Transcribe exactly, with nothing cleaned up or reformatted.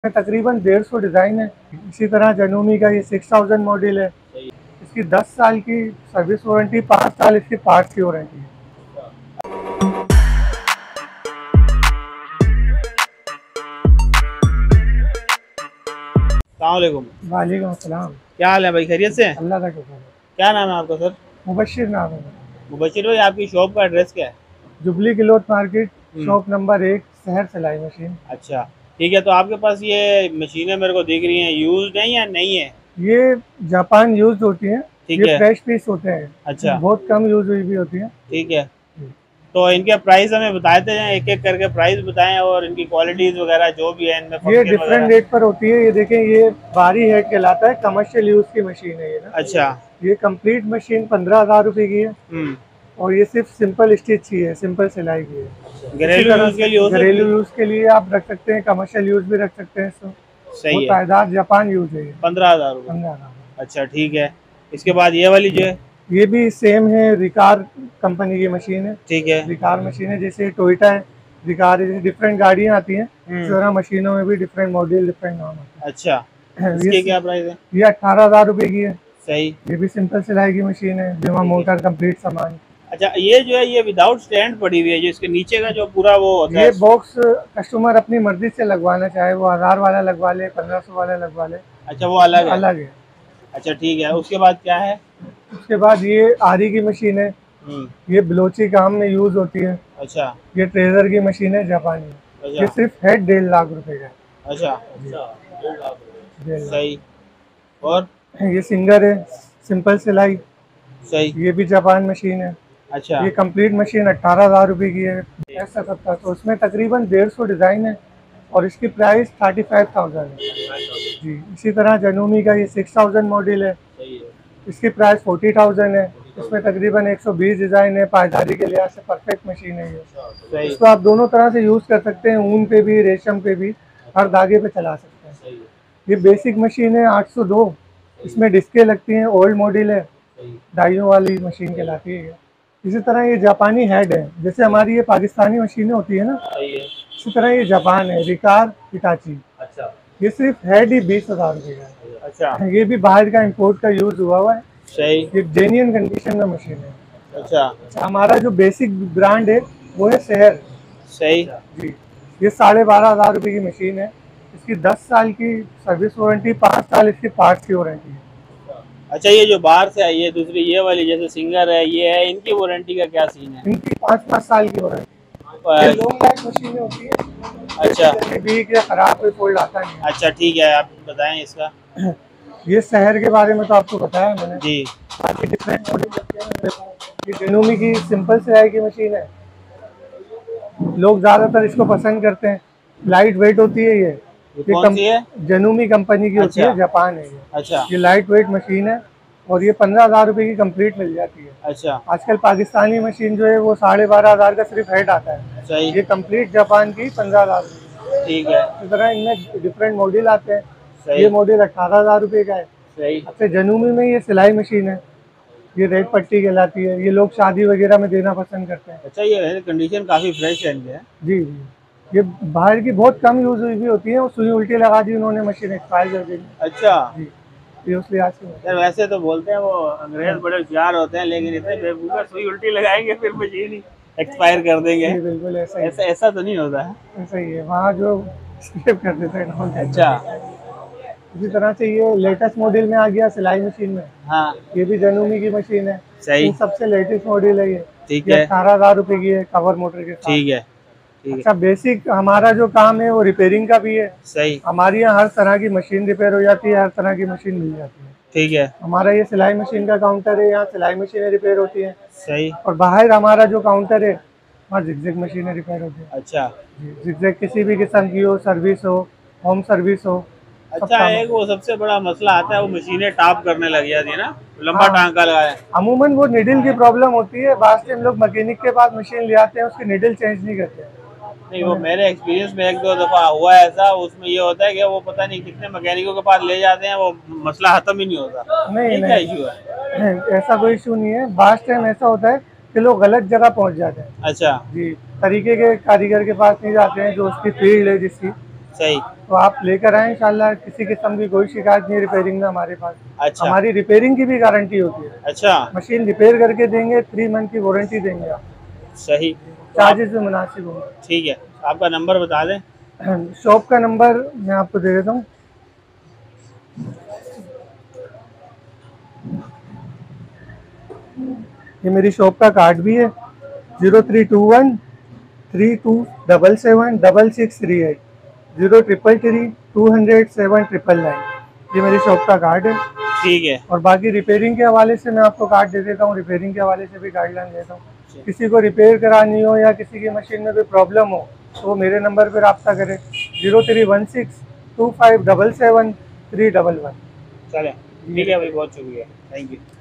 तकरीबन डेढ़ सौ डिज़ाइन है। इसी तरह जनोमी का ये सिक्स थाउजेंड मॉडल है। इसकी दस साल की सर्विस वारंटी, पाँच साल इसकी पार्ट्स की वारंटी है। अस्सलामुअलैकुम। वालेकुम अस्सलाम। क्या हाल है भाई, खैरियत से? अल्लाह का शुक्र है। क्या नाम है आपका सर? मुबशिर नाम है। मुबशिर भाई, आपकी शॉप का एड्रेस क्या है? Jubilee cloth market, hmm. Shop number एक, शहर सिलाई मशीन। अच्छा ठीक है, तो आपके पास ये मशीनें मेरे को दिख रही हैं, यूज्ड हैं या नहीं है? ये जापान यूज होती हैं। ठीक ये है। फ्रेश पीस होते हैं। अच्छा बहुत कम यूज हुई भी होती हैं। ठीक है, तो इनके प्राइस हमें बताते हैं, एक एक करके प्राइस बताएं और इनकी क्वालिटीज वगैरह जो भी है इनमें ये फंक्शन डिफरेंट वगैरह। रेट पर होती है। ये देखें, ये बारी हेड कहलाता है, कमर्शियल यूज की मशीन है ये ना। अच्छा। ये कंप्लीट मशीन पंद्रह हजार रुपए की है हम्म। और ये सिर्फ सिंपल स्टिच की है, सिंपल सिलाई की है। घरेलू यूज के लिए हो सकती घरेलू है? यूज के लिए आप रख सकते हैं, कमर्शियल यूज भी रख सकते हैं इसको। सही वो है। पायदार जापान यूज है ये। पंद्रह हजार रुपये पंद्रह हजार। अच्छा ठीक है। इसके बाद ये वाली जो है? ये भी सेम है, रिकार कंपनी की मशीन है। ठीक है। रिकार मशीन है, जैसे टोयोटा है, रिकार है, डिफरेंट गाड़ियाँ आती हैं। इस तरह मशीनों में भी डिफरेंट मॉडल, डिफरेंट नाम होता है। अच्छा, इसके क्या प्राइस है? ये अठारह हजार रुपए की है। सही। ये भी सिंपल सिलाई की मशीन है, बिना मोटर, कंप्लीट सामान। अच्छा, ये जो है ये विदाउट स्टैंड पड़ी हुई है, जो इसके नीचे का जो पूरा वो होता है। ये बॉक्स कस्टमर अपनी मर्जी से लगवाना चाहे, वो हजार वाला लगवा ले, पंद्रह सौ वाला लगवा ले। अच्छा, वो अलग है? अलग है। अच्छा ठीक है, उसके बाद क्या है? उसके बाद ये आरी की मशीन है। ये बलोची काम में यूज होती है। अच्छा। ये ट्रेजर की मशीन है, जापानी। अच्छा। ये सिर्फ हेड डेढ़ लाख रुपए का है। अच्छा सही। और ये सिंगर है, सिंपल सिलाई। सही। ये भी जापान मशीन है। अच्छा। ये कंप्लीट मशीन अट्ठारह हजार रुपए की है। ऐसा करता तो उसमें तकरीबन डेढ़ सौ डिज़ाइन है और इसकी प्राइस थर्टी फाइव थाउजेंड है जी। इसी तरह जनोमी का ये सिक्स थाउजेंड मॉडल है। इसकी प्राइस फोर्टी थाउजेंड है। इसमें तकरीबन एक सौ बीस डिज़ाइन है। पायदारी के लिहाज से परफेक्ट मशीन है ये। इसको आप दोनों तरह से यूज़ कर सकते हैं, ऊन पे भी, रेशम पे भी, हर धागे पे चला सकते हैं। ये बेसिक मशीन है, आठ सौ दो। इसमें डिस्कें लगती हैं, ओल्ड मॉडल है, डाइयों वाली मशीन कहलाती है। इसी तरह ये जापानी हेड है, जैसे हमारी ये पाकिस्तानी मशीनें होती है ना, इसी तरह ये जापान है, रिकार हिटाची। अच्छा। ये सिर्फ हेड ही बीस हजार रुपये का है। अच्छा। ये भी बाहर का इंपोर्ट का यूज हुआ हुआ है। सही। ये जेन्युइन कंडीशन में मशीन है। अच्छा। अच्छा, हमारा जो बेसिक ब्रांड है वो है शहर। सही जी। ये साढ़े बारह हजार रुपये की मशीन है। इसकी दस साल की सर्विस वारंटी, पाँच साल इसकी पार्ट्स की वारंटी है। अच्छा, ये जो बाहर से आई है दूसरी, ये वाली जैसे सिंगर है, ये है, इनकी वारंटी का क्या सीन है? इनकी पाँच पाँच साल की वारंटी। लॉन्ग लाइफ मशीनें होती है। अच्छा। बीक या खराब कोई फोल्ड आता नहीं। अच्छा ठीक है, आप बताएं इसका। ये शहर के बारे में तो आपको बताया मैंने जी। बाकी डिफरेंट मॉडल। ये डेनोमी की सिंपल सिलाई की मशीन है। लोग ज़्यादातर इसको पसंद करते हैं। लाइट वेट होती है। ये ये कौन सी है? जनोमी कंपनी की होती है, जापान है ये। अच्छा। ये लाइट वेट मशीन है और ये पंद्रह हजार रुपये की कंप्लीट मिल जाती है। अच्छा। आजकल पाकिस्तानी मशीन जो है वो साढ़े बारह हजार का सिर्फ हेड आता है। सही। ये कंप्लीट जापान की पंद्रह हजार। ठीक है। इस तरह इनमें डिफरेंट मॉडल आते हैं। ये मॉडल अठारह हजार रुपये का है। सही। अच्छा, जनोमी में ये सिलाई मशीन है, ये रेड पट्टी कहलाती है। ये लोग शादी वगैरह में देना पसंद करते हैं। अच्छा, ये कंडीशन काफी फ्रेश है इनके। जी जी। ये बाहर की बहुत कम यूज हुई भी होती है, वो सुई उल्टी लगा दी उन्होंने, मशीन एक्सपायर कर दी। अच्छा जी। ये उस लिहाज से यार, वैसे तो बोलते हैं वो अंग्रेज बड़े होशियार होते हैं, लेकिन इतने बेवकूफ सुई उल्टी लगाएंगे फिर मशीन ही एक्सपायर कर देंगे। बिल्कुल ऐसा ही ऐसा ऐसा तो नहीं होता है। ऐसा ही है वहाँ जो स्किप कर देते हैं। अच्छा। इसी तरह से ये लेटेस्ट मॉडल में आ गया सिलाई मशीन में। हाँ। ये भी जनोमी की मशीन है। सही। सबसे लेटेस्ट मॉडल है ये। ठीक है। अठारह हजार रुपए की है, कवर मोटर के साथ। ठीक है। अच्छा, बेसिक हमारा जो काम है वो रिपेयरिंग का भी है। सही। हमारे यहाँ हर तरह की मशीन रिपेयर हो जाती है, हर तरह की मशीन मिल जाती है। ठीक है। हमारा ये सिलाई मशीन का काउंटर है, यहाँ सिलाई मशीनें रिपेयर होती है। सही। और बाहर हमारा जो काउंटर है वहाँ जिगजैग मशीनें रिपेयर होती है। अच्छा। जिगजैग किसी भी किस्म की हो, सर्विस हो, होम सर्विस हो। अच्छा, एक वो सबसे बड़ा मसला आता है, वो मशीनें टॉप करने लग जाती है ना, लंबा टांका लगाए। अमूमन वो निडल की प्रॉब्लम होती है। बाद से हम लोग मैकेनिक के पास मशीन ले आते हैं, उसकी निडल चेंज नहीं करते। नहीं, वो मेरे एक्सपीरियंस में एक दो दफा हुआ है ऐसा। उसमें ये होता है कि वो पता नहीं कितने मैकेनिकों के पास ले जाते हैं, वो मसला खत्म ही नहीं होता। नहीं, क्या इशू है? ऐसा कोई इशू नहीं है। बास्ट टाइम ऐसा होता है कि लोग गलत जगह पहुंच जाते हैं। अच्छा जी। तरीके के कारीगर के पास नहीं जाते हैं, जो उसकी फील्ड है जिसकी। सही। तो आप लेकर आए इंशाल्लाह, किसी किस्म की कोई शिकायत नहीं रिपेयरिंग में हमारे पास। अच्छा। हमारी रिपेयरिंग की भी गारंटी होती है। अच्छा। मशीन रिपेयर करके देंगे, थ्री मंथ की वारंटी देंगे आप। सही। चार्जेस भी मुनासिब होंगे। ठीक है, आपका नंबर बता दें। शॉप का नंबर मैं आपको दे देता हूँ। ये मेरी शॉप का कार्ड भी है, zero three two one three two double seven double six three eight, zero triple three two hundred seven triple nine. ये मेरी शॉप का कार्ड है। ठीक है। और बाकी रिपेयरिंग के हवाले से मैं आपको कार्ड दे देता हूँ, रिपेयरिंग के हवाले से भी गाइडलाइन देता हूँ। किसी को रिपेयर करानी हो या किसी की मशीन में कोई प्रॉब्लम हो तो वो मेरे नंबर पर रब्ता करें, zero three one six two five double seven three double one. चलें, ठीक है भाई, बहुत शुक्रिया, थैंक यू।